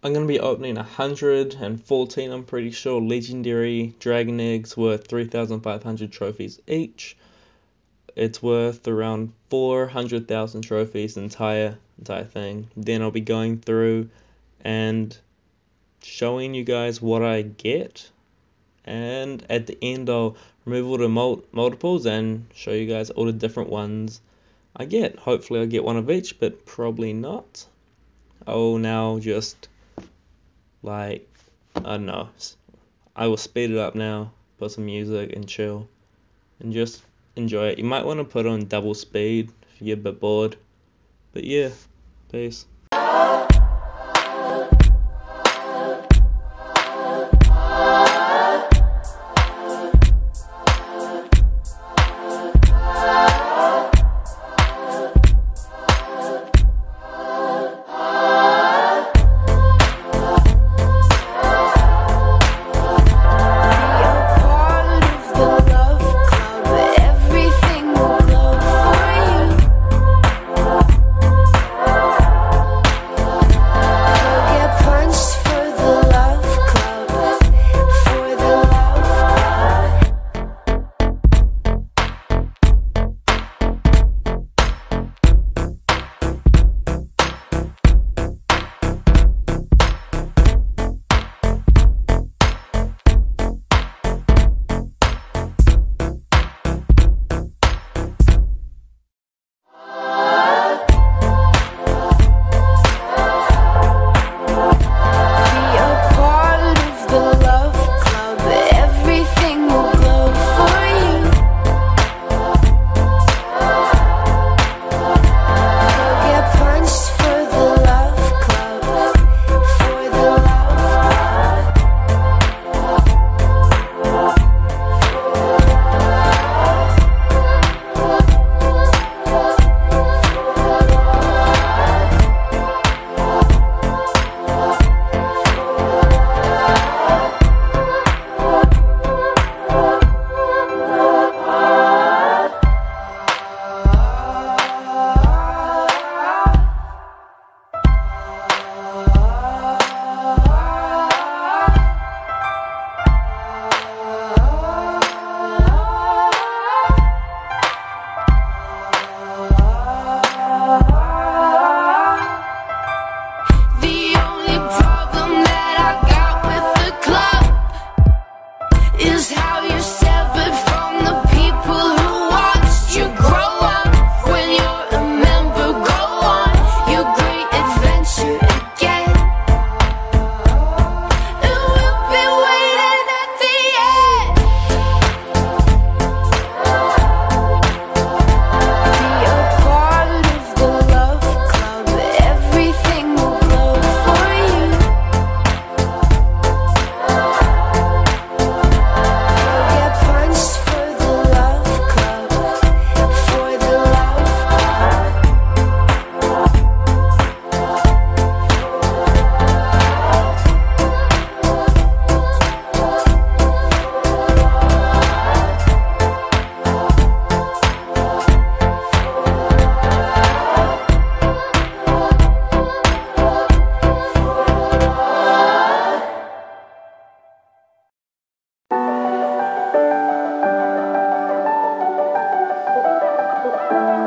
I'm going to be opening 114, I'm pretty sure, legendary dragon eggs worth 3,500 trophies each. It's worth around 400,000 trophies, entire thing. Then I'll be going through and showing you guys what I get, and at the end I'll remove all the multiples and show you guys all the different ones I get. Hopefully I'll get one of each, but probably not. I'll now just, like, I don't know, I will speed it up now, put some music and chill and just enjoy it. You might want to put on double speed if you get a bit bored, but yeah, peace.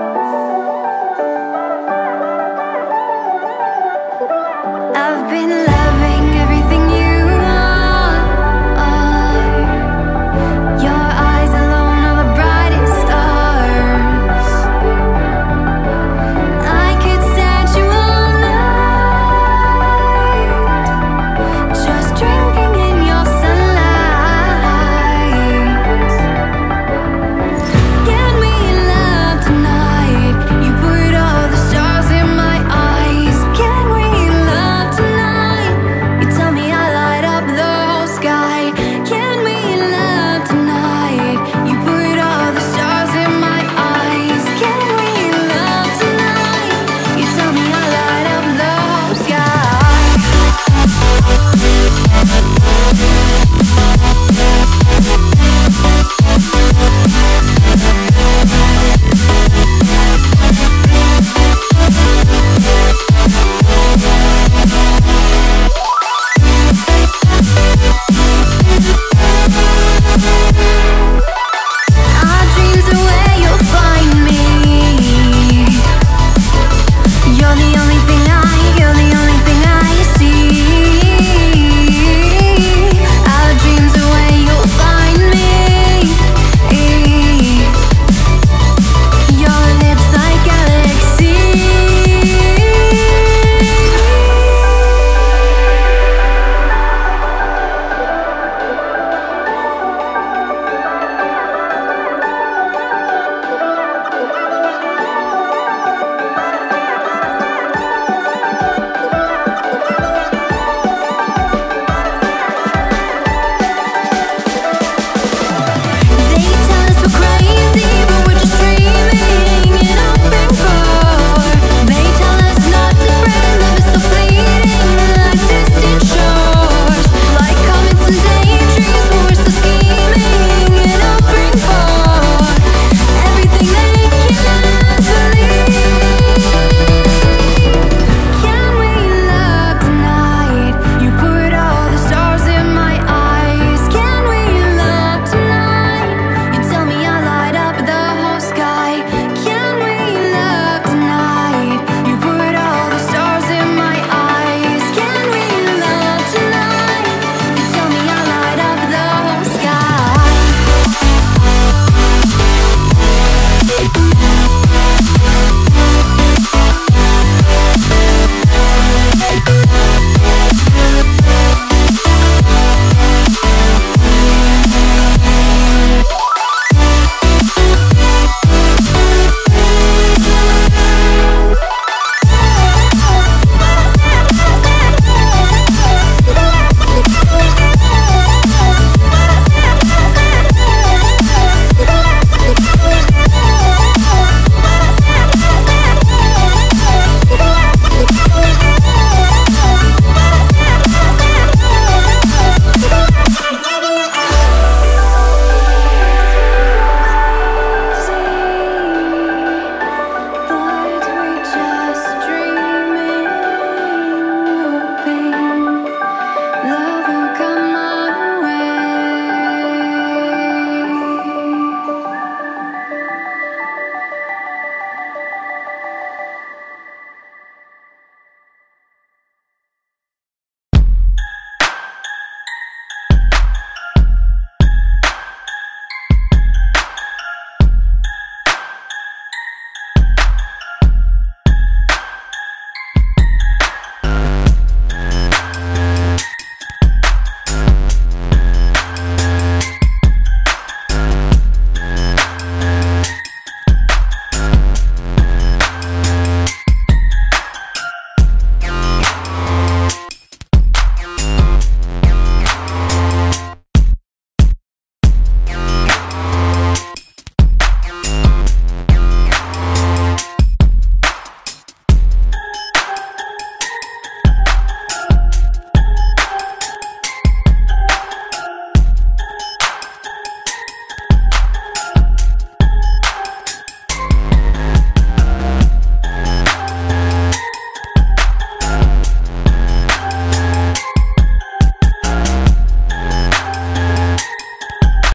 I've been